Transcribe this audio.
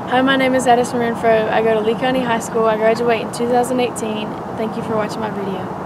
Hi, my name is Addison Renfro. I go to Lee County High School. I graduate in 2018. Thank you for watching my video.